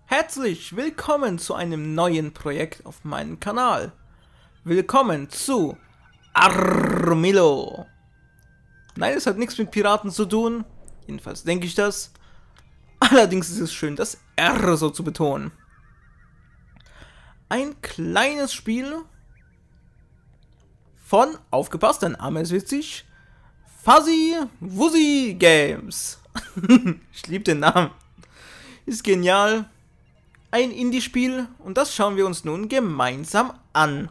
Herzlich willkommen zu einem neuen Projekt auf meinem Kanal. Willkommen zu Armillo. Nein, es hat nichts mit Piraten zu tun. Jedenfalls denke ich das. Allerdings ist es schön, das R so zu betonen. Ein kleines Spiel von, aufgepasst, dein Name ist witzig, Fuzzy Wuzzy Games. Ich liebe den Namen. Ist genial. Ein Indie-Spiel und das schauen wir uns nun gemeinsam an.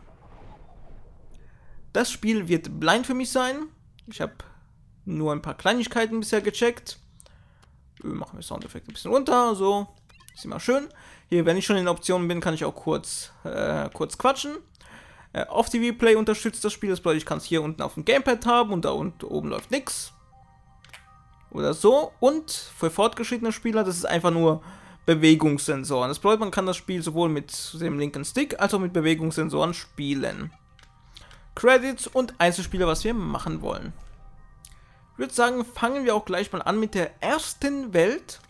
Das Spiel wird blind für mich sein. Ich habe nur ein paar Kleinigkeiten bisher gecheckt. Machen wir Soundeffekt ein bisschen runter, so. Ist immer schön. Hier, wenn ich schon in den Optionen bin, kann ich auch kurz quatschen. Off-TV Play unterstützt das Spiel. Das bedeutet, ich kann es hier unten auf dem Gamepad haben und da oben läuft nichts. Oder so. Und für fortgeschrittene Spieler, das ist einfach nur Bewegungssensoren. Das bedeutet, man kann das Spiel sowohl mit dem linken Stick als auch mit Bewegungssensoren spielen. Credits und Einzelspieler, was wir machen wollen. Ich würde sagen, fangen wir auch gleich mal an mit der ersten Welt.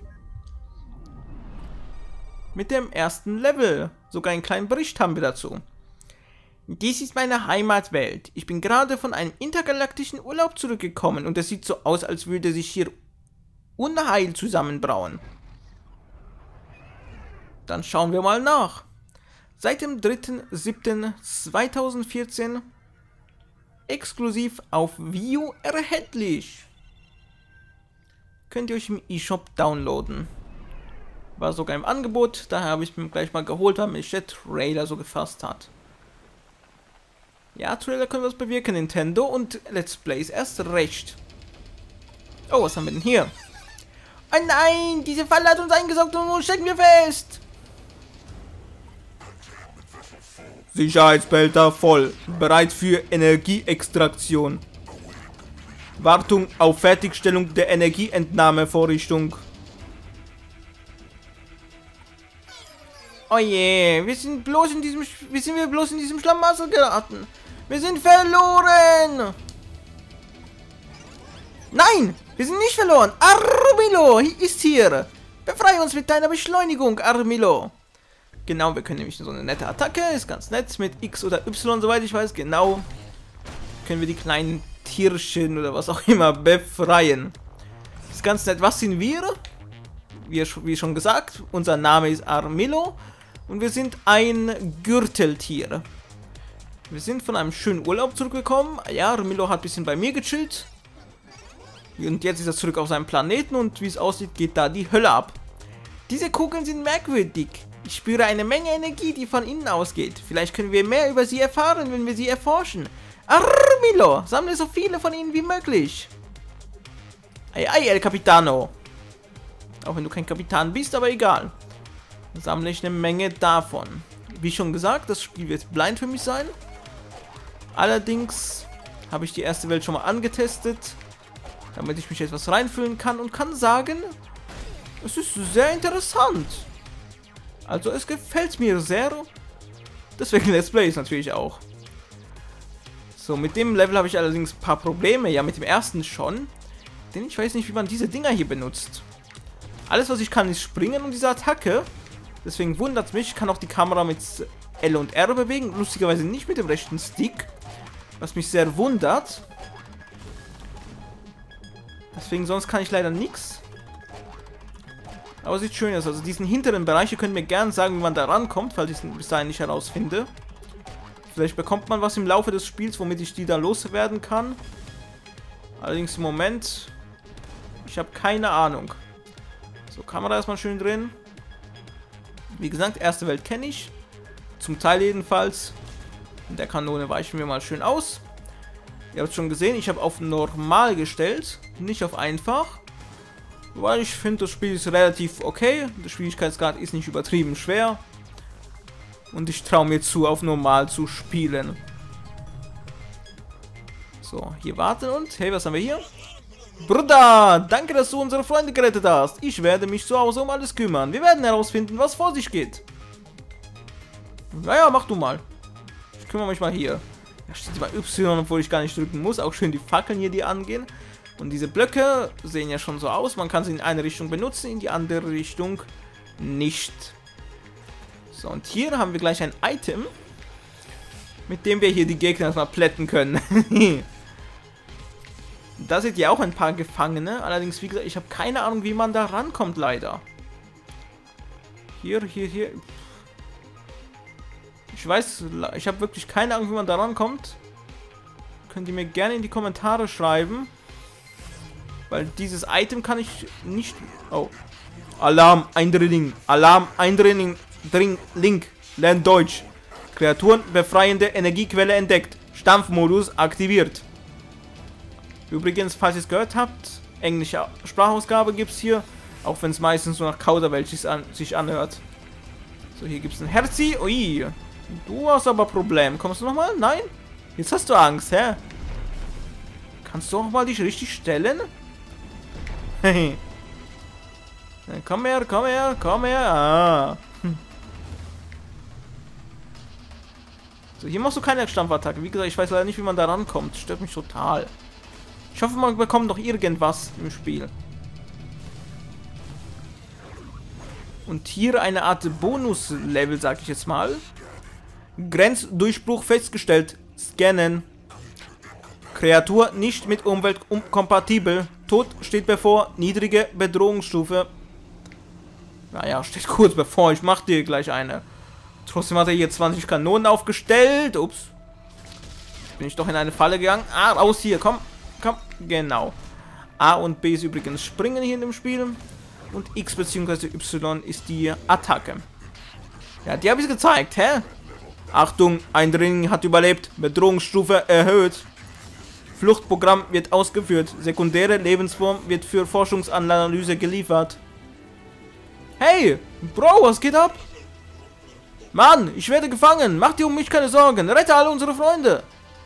Mit dem ersten Level. Sogar einen kleinen Bericht haben wir dazu. Dies ist meine Heimatwelt. Ich bin gerade von einem intergalaktischen Urlaub zurückgekommen und es sieht so aus, als würde sich hier Unheil zusammenbrauen. Dann schauen wir mal nach. Seit dem 3.7.2014 exklusiv auf Wii U erhältlich. Könnt ihr euch im eShop downloaden. War sogar im Angebot, daher habe ich mir gleich mal geholt, weil mich der Trailer so gefasst hat. Ja, Trailer können was bewirken, Nintendo, und Let's Plays erst recht. Oh, was haben wir denn hier? Oh nein, diese Falle hat uns eingesaugt und nun stecken wir fest. Sicherheitsbehälter voll, bereit für Energieextraktion. Wartung auf Fertigstellung der Energieentnahmevorrichtung. Oh je, wie sind wir bloß in diesem Schlamassel geraten? Wir sind verloren! Nein, wir sind nicht verloren! Armillo ist hier! Befreie uns mit deiner Beschleunigung, Armillo! Genau, wir können nämlich so eine nette Attacke, ist ganz nett, mit X oder Y, soweit ich weiß, genau. Können wir die kleinen Tierchen oder was auch immer befreien. Ist ganz nett. Was sind wir? Wie schon gesagt, unser Name ist Armillo und wir sind ein Gürteltier. Wir sind von einem schönen Urlaub zurückgekommen. Ja, Armillo hat ein bisschen bei mir gechillt. Und jetzt ist er zurück auf seinem Planeten und wie es aussieht, geht da die Hölle ab. Diese Kugeln sind merkwürdig. Ich spüre eine Menge Energie, die von innen ausgeht. Vielleicht können wir mehr über sie erfahren, wenn wir sie erforschen. Armillo, sammle so viele von ihnen wie möglich. Ei, ei, El Capitano. Auch wenn du kein Kapitän bist, aber egal. Dann sammle ich eine Menge davon. Wie schon gesagt, das Spiel wird blind für mich sein. Allerdings habe ich die erste Welt schon mal angetestet, damit ich mich etwas reinfühlen kann und kann sagen, es ist sehr interessant. Also es gefällt mir sehr. Deswegen Let's Plays natürlich auch. So, mit dem Level habe ich allerdings ein paar Probleme. Ja, mit dem ersten schon. Denn ich weiß nicht, wie man diese Dinger hier benutzt. Alles, was ich kann, ist springen und diese Attacke. Deswegen wundert es mich. Ich kann auch die Kamera mit L und R bewegen. Lustigerweise nicht mit dem rechten Stick. Was mich sehr wundert. Deswegen, sonst kann ich leider nichts. Aber sieht schön aus. Also diesen hinteren Bereich, ihr könnt mir gerne sagen, wie man da rankommt, falls ich es bis dahin nicht herausfinde. Vielleicht bekommt man was im Laufe des Spiels, womit ich die da loswerden kann. Allerdings im Moment, ich habe keine Ahnung. So, Kamera erstmal schön drin. Wie gesagt, erste Welt kenne ich. Zum Teil jedenfalls. Und der Kanone weichen wir mal schön aus. Ihr habt es schon gesehen, ich habe auf normal gestellt, nicht auf einfach. Weil ich finde, das Spiel ist relativ okay. Der Schwierigkeitsgrad ist nicht übertrieben schwer. Und ich traue mir zu, auf normal zu spielen. So, hier warten und... Hey, was haben wir hier? Bruder, danke, dass du unsere Freunde gerettet hast. Ich werde mich zu Hause um alles kümmern. Wir werden herausfinden, was vor sich geht. Naja, mach du mal. Ich kümmere mich mal hier. Da steht bei Y, obwohl ich gar nicht drücken muss. Auch schön die Fackeln hier, die angehen. Und diese Blöcke sehen ja schon so aus. Man kann sie in eine Richtung benutzen, in die andere Richtung nicht. So, und hier haben wir gleich ein Item, mit dem wir hier die Gegner mal plätten können. Da seht ihr auch ein paar Gefangene. Allerdings, wie gesagt, ich habe keine Ahnung, wie man da rankommt, leider. Hier. Ich weiß, ich habe wirklich keine Ahnung, wie man da rankommt. Könnt ihr mir gerne in die Kommentare schreiben. Weil dieses Item kann ich nicht... Oh. Alarm, Eindringling. Alarm, Eindringling. Link. Lern Deutsch. Kreaturen befreiende Energiequelle entdeckt. Stampfmodus aktiviert. Übrigens, falls ihr es gehört habt, englische Sprachausgabe gibt es hier. Auch wenn es meistens nur nach Kauderwelsch sich anhört. So, hier gibt es ein Herzi. Ui. Du hast aber Problem. Kommst du nochmal? Nein? Jetzt hast du Angst, hä? Kannst du auch mal dich richtig stellen? Hehe. Komm her, komm her, komm her. Ah. So, hier machst du keine Stampfattacke. Wie gesagt, ich weiß leider nicht, wie man da rankommt. Das stört mich total. Ich hoffe, man bekommt noch irgendwas im Spiel. Und hier eine Art Bonus-Level, sag ich jetzt mal. Grenzdurchbruch festgestellt. Scannen. Kreatur nicht mit Umwelt kompatibel. Tod steht bevor. Niedrige Bedrohungsstufe. Naja, steht kurz bevor. Ich mach dir gleich eine. Trotzdem hat er hier 20 Kanonen aufgestellt. Ups. Bin ich doch in eine Falle gegangen. Ah, raus hier. Komm. Komm. Genau. A und B ist übrigens Springen hier in dem Spiel. Und X bzw. Y ist die Attacke. Ja, die habe ich gezeigt. Hä? Achtung. Eindringling hat überlebt. Bedrohungsstufe erhöht. Fluchtprogramm wird ausgeführt. Sekundäre Lebensform wird für Forschungsanalyse geliefert. Hey, Bro, was geht ab? Mann, ich werde gefangen. Mach dir um mich keine Sorgen. Rette alle unsere Freunde.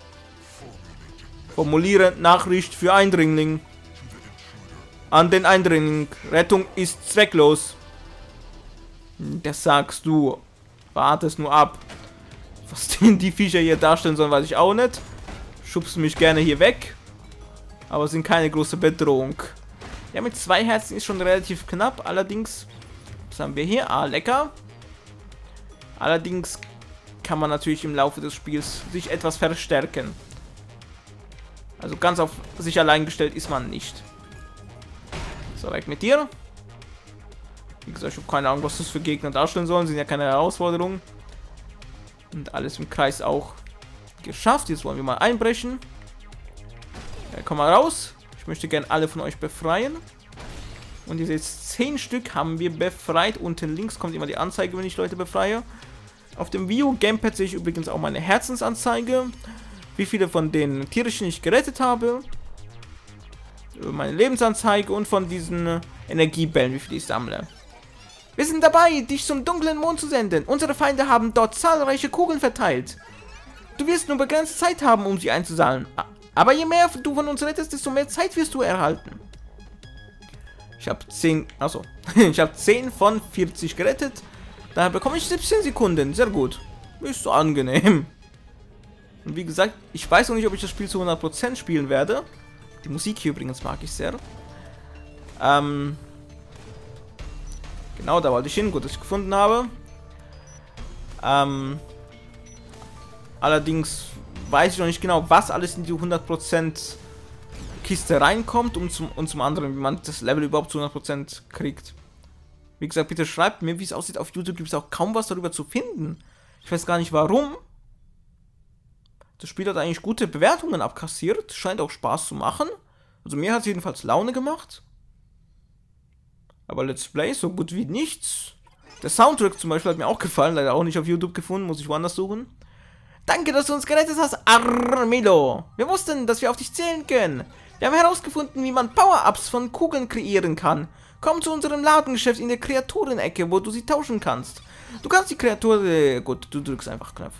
Formuliere Nachricht für Eindringling. An den Eindringling. Rettung ist zwecklos. Das sagst du. Warte es nur ab. Was die Viecher hier darstellen sollen, weiß ich auch nicht. Schubsen mich gerne hier weg. Aber sind keine große Bedrohung. Ja, mit 2 Herzen ist schon relativ knapp. Allerdings, was haben wir hier? Ah, lecker. Allerdings kann man natürlich im Laufe des Spiels sich etwas verstärken. Also ganz auf sich allein gestellt ist man nicht. So, weg mit dir. Wie gesagt, ich habe keine Ahnung, was das für Gegner darstellen sollen. Sind ja keine Herausforderungen. Und alles im Kreis auch geschafft. Jetzt wollen wir mal einbrechen. Ja, komm mal raus. Ich möchte gerne alle von euch befreien. Und ihr seht, 10 Stück haben wir befreit. Unten links kommt immer die Anzeige, wenn ich Leute befreie. Auf dem Wii U Gamepad sehe ich übrigens auch meine Herzensanzeige. Wie viele von den Tierchen ich gerettet habe. Meine Lebensanzeige und von diesen Energiebällen, wie viele ich sammle. Wir sind dabei, dich zum dunklen Mond zu senden. Unsere Feinde haben dort zahlreiche Kugeln verteilt. Du wirst nur begrenzte Zeit haben, um sie einzusammeln. Aber je mehr du von uns rettest, desto mehr Zeit wirst du erhalten. Ich habe 10, achso, ich habe 10 von 40 gerettet. Daher bekomme ich 17 Sekunden. Sehr gut. Ist so angenehm. Und wie gesagt, ich weiß noch nicht, ob ich das Spiel zu 100% spielen werde. Die Musik hier übrigens mag ich sehr. Genau, da wollte ich hin. Gut, dass ich gefunden habe. Allerdings weiß ich noch nicht genau, was alles in die 100% Kiste reinkommt und zum anderen, wie man das Level überhaupt zu 100% kriegt. Wie gesagt, bitte schreibt mir, wie es aussieht. Auf YouTube gibt es auch kaum was darüber zu finden. Ich weiß gar nicht warum. Das Spiel hat eigentlich gute Bewertungen abkassiert. Scheint auch Spaß zu machen. Also mir hat es jedenfalls Laune gemacht. Aber Let's Play so gut wie nichts. Der Soundtrack zum Beispiel hat mir auch gefallen. Leider auch nicht auf YouTube gefunden. Muss ich woanders suchen. Danke, dass du uns gerettet hast, Armelo. Wir wussten, dass wir auf dich zählen können. Wir haben herausgefunden, wie man Power-Ups von Kugeln kreieren kann. Komm zu unserem Ladengeschäft in der Kreaturenecke, wo du sie tauschen kannst. Du kannst die Kreatur... gut, du drückst einfach Knopf.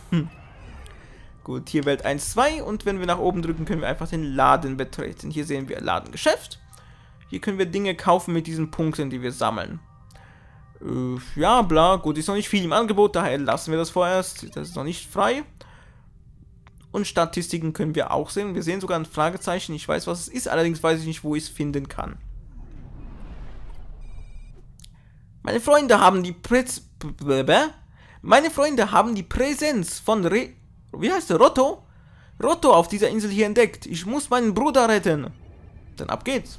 Gut, hier Welt 1, 2 und wenn wir nach oben drücken, können wir einfach den Laden betreten. Hier sehen wir Ladengeschäft. Hier können wir Dinge kaufen mit diesen Punkten, die wir sammeln. Ja, bla, gut, ist noch nicht viel im Angebot, daher lassen wir das vorerst. Das ist noch nicht frei. Und Statistiken können wir auch sehen. Wir sehen sogar ein Fragezeichen, ich weiß, was es ist, allerdings weiß ich nicht, wo ich es finden kann. Meine Freunde haben die Meine Freunde haben die Präsenz von wie heißt der? Rotto? Rotto auf dieser Insel hier entdeckt. Ich muss meinen Bruder retten. Dann ab geht's.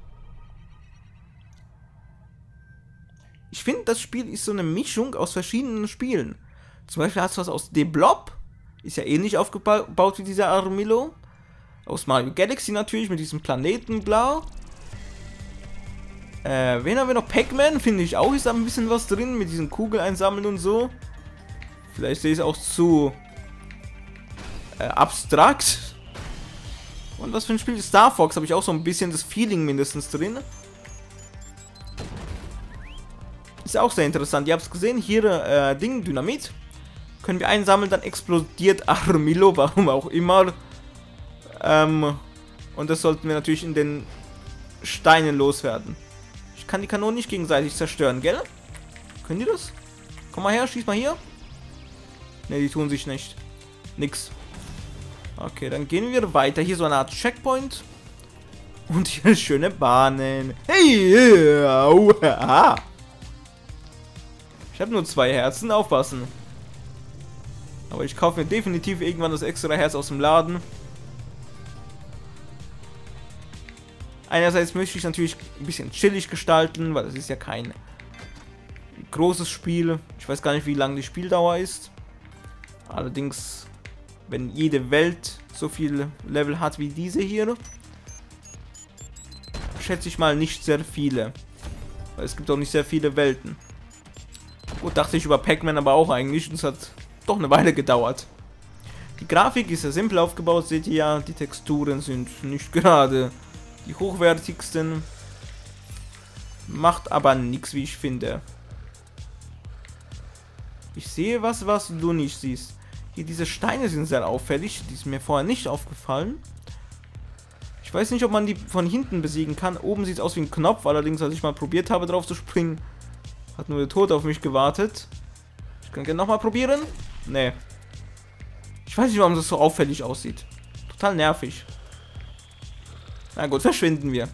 Ich finde, das Spiel ist so eine Mischung aus verschiedenen Spielen. Zum Beispiel hast du was aus The Blob. Ist ja ähnlich aufgebaut wie dieser Armillo. Aus Mario Galaxy natürlich, mit diesem Planeten blau. Wen haben wir noch? Pac-Man, finde ich auch, ist da ein bisschen was drin, mit diesen Kugeln einsammeln und so. Vielleicht sehe ich es auch zu abstrakt. Und was für ein Spiel ist Star Fox? Habe ich auch so ein bisschen das Feeling mindestens drin. Ist auch sehr interessant. Ihr habt es gesehen, hier Ding, Dynamit. Können wir einsammeln, dann explodiert Armillo, warum auch immer. Und das sollten wir natürlich in den Steinen loswerden. Ich kann die Kanonen nicht gegenseitig zerstören, gell? Können die das? Komm mal her, schieß mal hier. Ne, die tun sich nicht. Nix. Okay, dann gehen wir weiter. Hier so eine Art Checkpoint. Und hier schöne Bahnen. Hey, aua. Ich habe nur 2 Herzen, aufpassen. Aber ich kaufe mir definitiv irgendwann das extra Herz aus dem Laden. Einerseits möchte ich natürlich ein bisschen chillig gestalten, weil es ist ja kein großes Spiel. Ich weiß gar nicht, wie lang die Spieldauer ist. Allerdings, wenn jede Welt so viel Level hat wie diese hier, schätze ich mal nicht sehr viele. Weil es gibt auch nicht sehr viele Welten. Gut, dachte ich über Pac-Man aber auch eigentlich. Und es hat doch eine Weile gedauert. Die Grafik ist ja simpel aufgebaut, seht ihr ja. Die Texturen sind nicht gerade die hochwertigsten. Macht aber nichts, wie ich finde. Ich sehe was du nicht siehst. Hier, diese Steine sind sehr auffällig. Die sind mir vorher nicht aufgefallen. Ich weiß nicht, ob man die von hinten besiegen kann. Oben sieht es aus wie ein Knopf. Allerdings, als ich mal probiert habe, drauf zu springen, hat nur der Tod auf mich gewartet. Ich kann gerne nochmal probieren. Nee. Ich weiß nicht, warum das so auffällig aussieht. Total nervig. Na gut, verschwinden wir.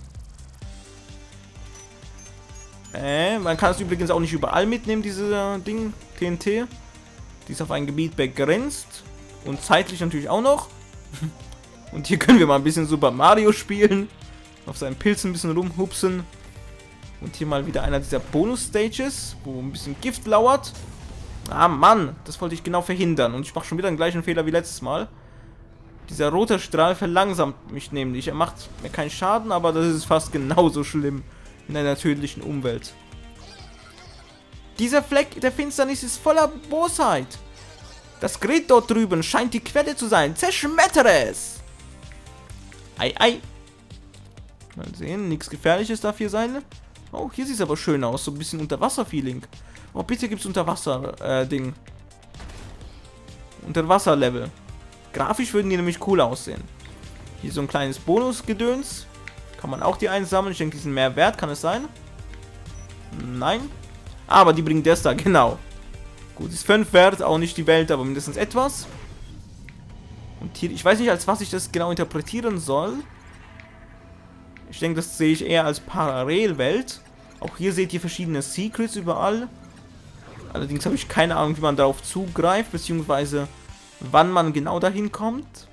Man kann es übrigens auch nicht überall mitnehmen, diese Ding, TNT. Die ist auf ein Gebiet begrenzt. Und zeitlich natürlich auch noch. Und hier können wir mal ein bisschen Super Mario spielen. Auf seinen Pilzen ein bisschen rumhupsen. Und hier mal wieder einer dieser Bonus-Stages, wo ein bisschen Gift lauert. Ah Mann, das wollte ich genau verhindern. Und ich mache schon wieder den gleichen Fehler wie letztes Mal. Dieser rote Strahl verlangsamt mich nämlich. Er macht mir keinen Schaden, aber das ist fast genauso schlimm in einer tödlichen Umwelt. Dieser Fleck der Finsternis ist voller Bosheit. Das Gerät dort drüben scheint die Quelle zu sein. Zerschmettere es! Ei, ei. Mal sehen, nichts Gefährliches darf hier sein. Oh, hier sieht es aber schön aus. So ein bisschen Unterwasser-Feeling. Oh, bitte gibt es Unterwasser-Ding. Unterwasser-Level. Grafisch würden die nämlich cool aussehen. Hier so ein kleines Bonus-Gedöns. Kann man auch die einsammeln. Ich denke, die sind mehr wert. Kann es sein? Nein. Aber die bringen das da, genau. Gut, ist 5 wert. Auch nicht die Welt, aber mindestens etwas. Und hier, ich weiß nicht, als was ich das genau interpretieren soll. Ich denke, das sehe ich eher als Parallelwelt. Auch hier seht ihr verschiedene Secrets überall. Allerdings habe ich keine Ahnung, wie man darauf zugreift, beziehungsweise wann man genau dahin kommt.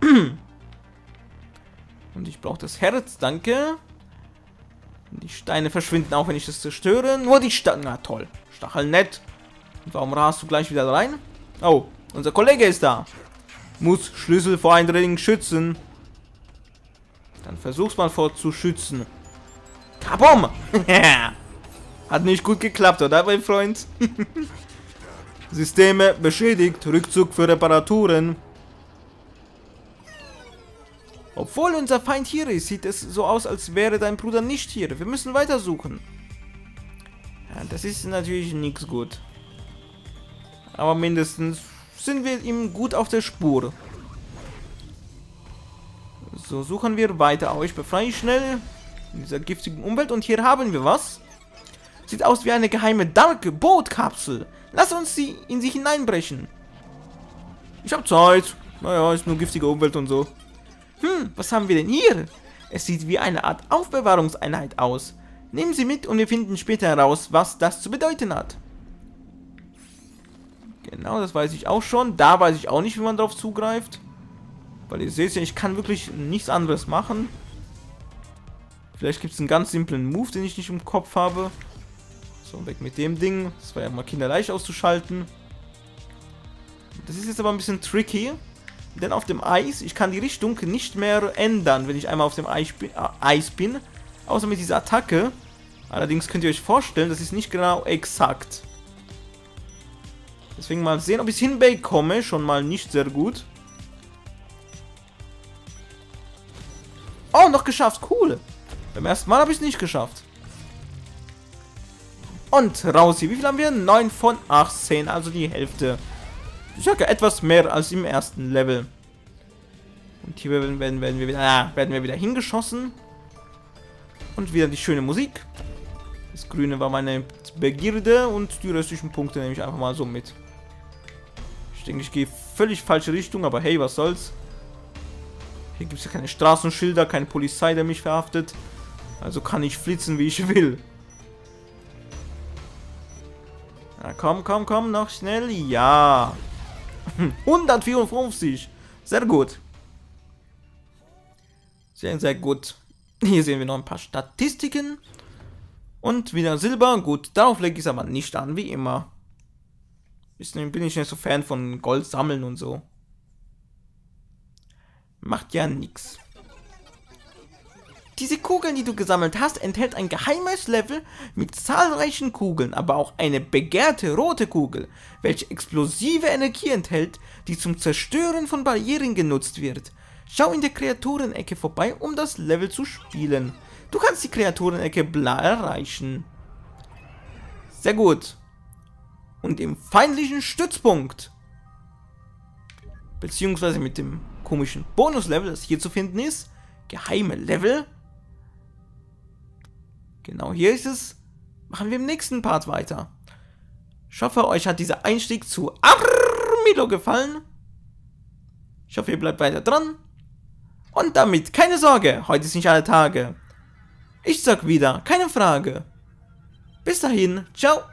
Und ich brauche das Herz, danke. Die Steine verschwinden auch, wenn ich das zerstöre. Nur die Stacheln, na toll. Stacheln nett. Und warum rast du gleich wieder rein? Oh, unser Kollege ist da. Muss Schlüssel vor Eindringling schützen. Dann versuch's mal vor zu schützen. Kabum! Hat nicht gut geklappt, oder, mein Freund? Systeme beschädigt. Rückzug für Reparaturen. Obwohl unser Feind hier ist, sieht es so aus, als wäre dein Bruder nicht hier. Wir müssen weitersuchen. Ja, das ist natürlich nichts gut. Aber mindestens sind wir ihm gut auf der Spur. So, suchen wir weiter. Aber ich befreie schnell in dieser giftigen Umwelt. Und hier haben wir was. Sieht aus wie eine geheime Dark Boot-Kapsel. Lass uns sie in sie hineinbrechen. Ich habe Zeit. Naja, ist nur giftige Umwelt und so. Was haben wir denn hier? Es sieht wie eine Art Aufbewahrungseinheit aus. Nehmen Sie mit und wir finden später heraus, was das zu bedeuten hat. Genau, das weiß ich auch schon. Da weiß ich auch nicht, wie man drauf zugreift. Weil ihr seht ja, ich kann wirklich nichts anderes machen. Vielleicht gibt es einen ganz simplen Move, den ich nicht im Kopf habe. So, weg mit dem Ding. Das war ja mal kinderleicht auszuschalten. Das ist jetzt aber ein bisschen tricky. Denn auf dem Eis, ich kann die Richtung nicht mehr ändern, wenn ich einmal auf dem Eis bin. Außer mit dieser Attacke. Allerdings könnt ihr euch vorstellen, das ist nicht genau exakt. Deswegen mal sehen, ob ich es hinbekomme. Schon mal nicht sehr gut. Oh, noch geschafft. Cool. Beim ersten Mal habe ich es nicht geschafft. Und raus hier. Wie viel haben wir? 9 von 18. Also die Hälfte. Ich sage etwas mehr als im ersten Level. Und hier werden wir wieder hingeschossen. Und wieder die schöne Musik. Das Grüne war meine Begierde und die restlichen Punkte nehme ich einfach mal so mit. Ich denke, ich gehe völlig falsche Richtung, aber hey, was soll's. Hier gibt es ja keine Straßenschilder, keine Polizei, der mich verhaftet. Also kann ich flitzen, wie ich will. Na, komm, noch schnell. Ja. 154. Sehr gut. Sehr, sehr gut. Hier sehen wir noch ein paar Statistiken. Und wieder Silber. Gut, darauf lege ich es aber nicht an, wie immer. Bin ich nicht so Fan von Gold sammeln und so. Macht ja nichts. Diese Kugeln, die du gesammelt hast, enthält ein geheimes Level mit zahlreichen Kugeln, aber auch eine begehrte rote Kugel, welche explosive Energie enthält, die zum Zerstören von Barrieren genutzt wird. Schau in der Kreaturenecke vorbei, um das Level zu spielen. Du kannst die Kreaturenecke bla erreichen. Sehr gut. Und im feindlichen Stützpunkt, beziehungsweise mit dem komischen Bonuslevel, das hier zu finden ist, geheime Level. Genau hier ist es. Machen wir im nächsten Part weiter. Ich hoffe, euch hat dieser Einstieg zu Armilo gefallen. Ich hoffe, ihr bleibt weiter dran. Und damit, keine Sorge, heute ist nicht alle Tage. Ich sag wieder, keine Frage. Bis dahin, ciao.